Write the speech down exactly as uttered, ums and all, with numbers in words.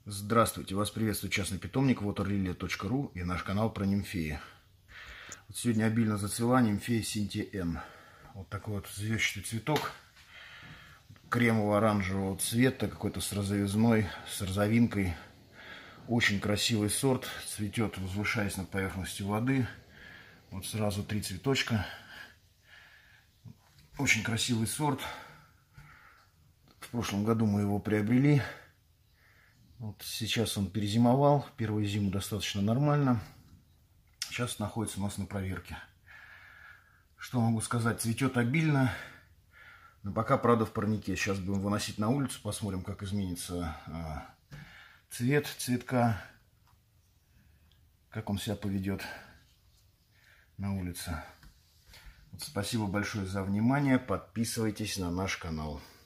Здравствуйте, вас приветствует частный питомник waterlilia точка ру и наш канал про нимфеи. Вот сегодня обильно зацвела нимфея Синтия Н. Вот такой вот звездчатый цветок кремово-оранжевого цвета, какой-то с розовизной, с розовинкой. Очень красивый сорт, цветет, возвышаясь над поверхностью воды. Вот сразу три цветочка. Очень красивый сорт. В прошлом году мы его приобрели. Вот сейчас он перезимовал. Первую зиму достаточно нормально. Сейчас находится у нас на проверке. Что могу сказать? Цветет обильно. Но пока, правда, в парнике. Сейчас будем выносить на улицу. Посмотрим, как изменится а, цвет цветка. Как он себя поведет на улице. Вот, спасибо большое за внимание. Подписывайтесь на наш канал.